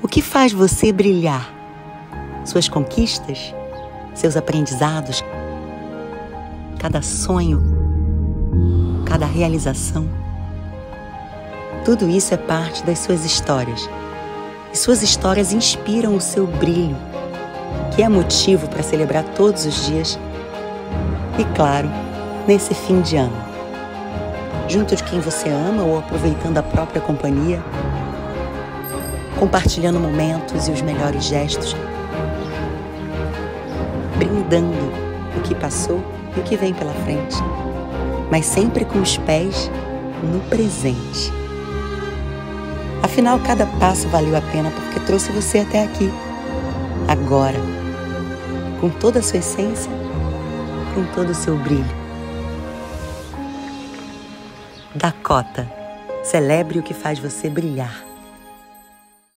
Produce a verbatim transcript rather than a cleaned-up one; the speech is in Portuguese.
O que faz você brilhar? Suas conquistas? Seus aprendizados? Cada sonho? Cada realização? Tudo isso é parte das suas histórias. E suas histórias inspiram o seu brilho, que é motivo para celebrar todos os dias e, claro, nesse fim de ano. Junto de quem você ama ou aproveitando a própria companhia, compartilhando momentos e os melhores gestos, brindando o que passou e o que vem pela frente, mas sempre com os pés no presente. Afinal, cada passo valeu a pena porque trouxe você até aqui, agora, com toda a sua essência, com todo o seu brilho. Dakota, celebre o que faz você brilhar.